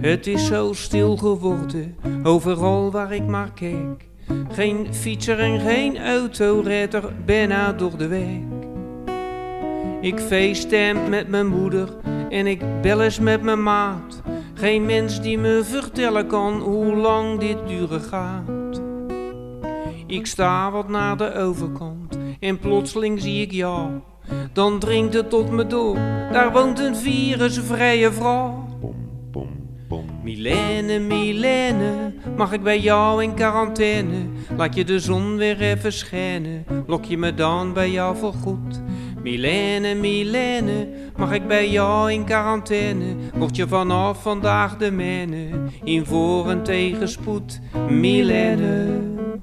Het is zo stil geworden, overal waar ik maar kijk. Geen fietser en geen autoredder, bijna door de week. Ik facetime met mijn moeder en ik bel eens met mijn maat. Geen mens die me vertellen kan hoe lang dit duren gaat. Ik sta wat naar de overkant en plotseling zie ik jou. Dan dringt het tot me door, daar woont een virusvrije vrouw. Milène, Milène, mag ik bij jou in quarantaine? Laat je de zon weer even schijnen, lok je me dan bij jou voorgoed? Milène, Milène, mag ik bij jou in quarantaine? Word je vanaf vandaag de mijne, in voor- en tegenspoed? Milène.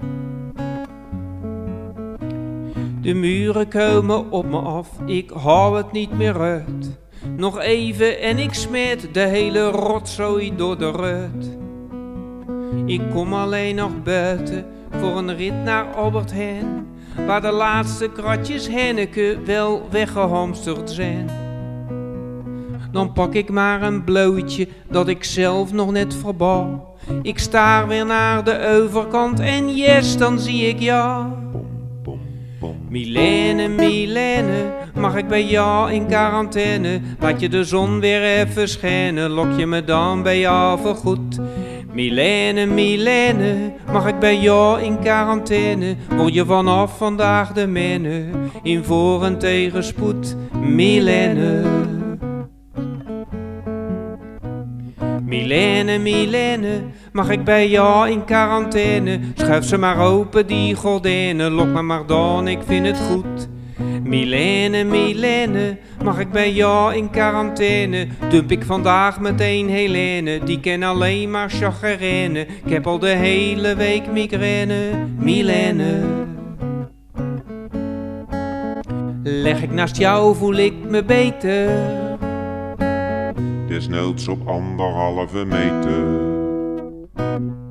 De muren komen op me af, ik hou het niet meer uit. Nog even en ik smeet de hele rotzooi door de ruit. Ik kom alleen nog buiten voor een rit naar Albert Heijn, waar de laatste kratjes Henneke wel weggehamsterd zijn. Dan pak ik maar een blootje dat ik zelf nog net verbouw. Ik staar weer naar de overkant en yes, dan zie ik jou. Milène, Milène, mag ik bij jou in quarantaine? Laat je de zon weer even schijnen, lok je me dan bij jou voorgoed? Milène, Milène, mag ik bij jou in quarantaine? Word je vanaf vandaag de mijne, in voor- en tegenspoed? Milène. Milène, Milène, mag ik bij jou in quarantaine? Schuif ze maar open die gordijnen, lok me maar dan, ik vind het goed. Milène, Milène, mag ik bij jou in quarantaine? Dump ik vandaag meteen Helene, die ken alleen maar chagrijnen. Ik heb al de hele week migraine. Milène. Leg ik naast jou, voel ik me beter. Desnoods op 1,5 meter.